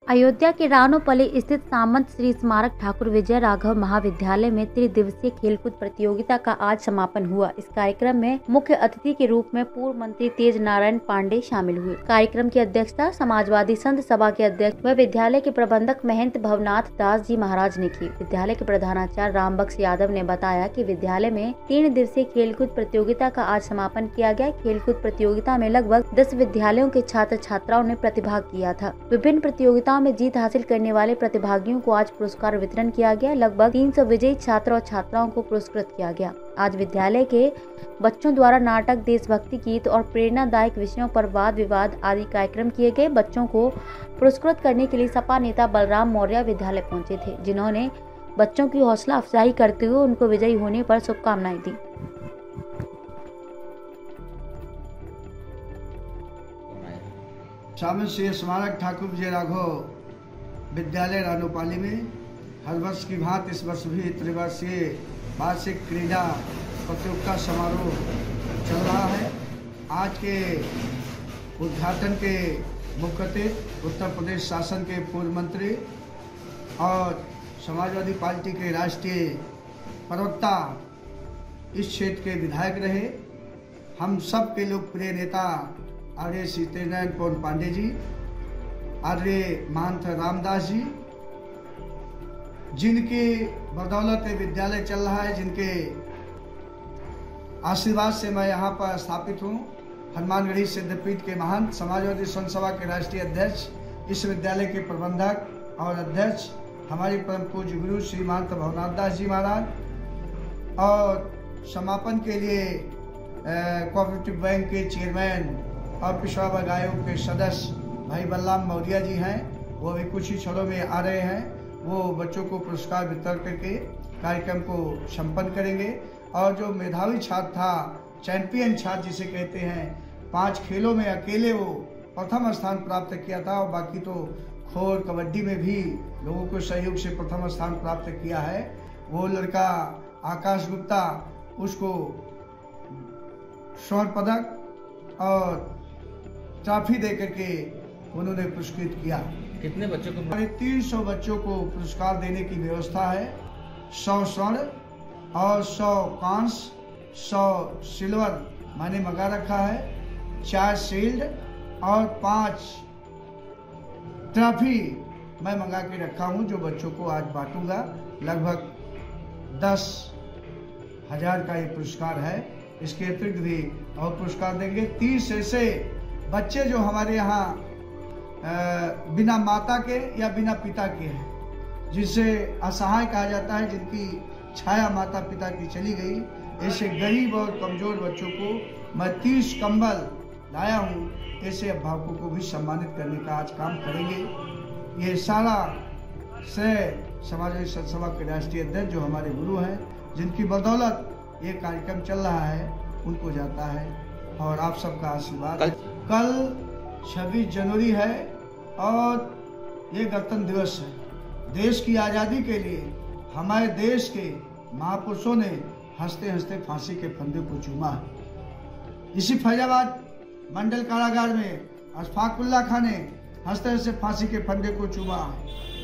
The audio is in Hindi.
अयोध्या के रानोपल्ली स्थित सामंत श्री स्मारक ठाकुर विजय राघव महाविद्यालय में त्रिदिवसीय खेलकूद प्रतियोगिता का आज समापन हुआ। इस कार्यक्रम में मुख्य अतिथि के रूप में पूर्व मंत्री तेज नारायण पांडे शामिल हुए। कार्यक्रम की अध्यक्षता समाजवादी संघ सभा के अध्यक्ष व विद्यालय के प्रबंधक महंत भवनाथ दास जी महाराज ने की। विद्यालय के प्रधानाचार्य रामबख्श यादव ने बताया कि विद्यालय में 3 दिवसीय खेलकूद प्रतियोगिता का आज समापन किया गया। खेलकूद प्रतियोगिता में लगभग 10 विद्यालयों के छात्र छात्राओं ने प्रतिभाग किया था। विभिन्न प्रतियोगिताओं में जीत हासिल करने वाले प्रतिभागियों को आज पुरस्कार वितरण किया गया। लगभग 300 विजयी छात्र और छात्राओं को पुरस्कृत किया गया। आज विद्यालय के बच्चों द्वारा नाटक, देशभक्ति गीत और प्रेरणादायक विषयों पर वाद विवाद आदि कार्यक्रम किए गए। बच्चों को पुरस्कृत करने के लिए सपा नेता बलराम मौर्य विद्यालय पहुंचे थे, जिन्होंने बच्चों की हौसला अफजाई करते हुए उनको विजयी होने पर शुभकामनाएं दी। सामंत श्री स्मारक ठाकुर विजय राघव विद्यालय रानोपल्ली में हर वर्ष की भांति इस वर्ष भी त्रिवर्षीय वार्षिक क्रीड़ा प्रतियोगिता समारोह चल रहा है। आज के उद्घाटन के मुख्य अतिथि उत्तर प्रदेश शासन के पूर्व मंत्री और समाजवादी पार्टी के राष्ट्रीय प्रवक्ता, इस क्षेत्र के विधायक रहे, हम सब के लोकप्रिय नेता आर्य श्री तेज नारायण पांडे जी, आर्य महंत रामदास जी, जिनकी बदौलत विद्यालय चल रहा है, जिनके आशीर्वाद से मैं यहाँ पर स्थापित हूँ। हनुमानगढ़ी सिद्धपीठ के महंत, समाजवादी संघ सभा के राष्ट्रीय अध्यक्ष, इस विद्यालय के प्रबंधक और अध्यक्ष हमारे परम पूज्य गुरु श्री महंत भवनाथ दास जी महाराज, और समापन के लिए कोऑपरेटिव बैंक के चेयरमैन और पिछड़ा वर्ग आयोग के सदस्य भाई बलराम मौर्य जी हैं, वो अभी कुछ ही क्षणों में आ रहे हैं। वो बच्चों को पुरस्कार वितरण करके कार्यक्रम को संपन्न करेंगे। और जो मेधावी छात्र था, चैंपियन छात्र जिसे कहते हैं, 5 खेलों में अकेले वो प्रथम स्थान प्राप्त किया था, और बाकी तो खो कबड्डी में भी लोगों को सहयोग से प्रथम स्थान प्राप्त किया है। वो लड़का आकाश गुप्ता, उसको स्वर्ण पदक और ट्रॉफी देकर के उन्होंने पुरस्कृत किया। कितने बच्चों को? 300 बच्चों को पुरस्कार देने की व्यवस्था है। 100 स्वर्ण और 100 कांस्य, 100 सिल्वर मैंने मंगा रखा है, 4 शील्ड और 5 ट्रॉफी मैं मंगा के रखा हूं, जो बच्चों को आज बांटूंगा। लगभग 10,000 का ये पुरस्कार है। इसके अतिरिक्त भी और पुरस्कार देंगे। 30 ऐसे बच्चे जो हमारे यहाँ बिना माता के या बिना पिता के हैं, जिसे असहाय कहा जाता है, जिनकी छाया माता पिता की चली गई, ऐसे गरीब और कमजोर बच्चों को मैं 30 कंबल लाया हूँ। ऐसे अभिभावकों को भी सम्मानित करने का आज काम करेंगे। ये सारा श्रेय समाजवादी संघ सभा के राष्ट्रीय अध्यक्ष जो हमारे गुरु हैं, जिनकी बदौलत ये कार्यक्रम चल रहा है, उनको जाता है। और आप सबका आशीर्वाद। कल 26 जनवरी है और ये गणतंत्र दिवस है। देश की आज़ादी के लिए हमारे देश के महापुरुषों ने हंसते हंसते फांसी के फंदे को चूमा है। इसी फैजाबाद मंडल कारागार में अशफाकुल्ला खां ने हंसते हंसते फांसी के फंदे को चूमा है।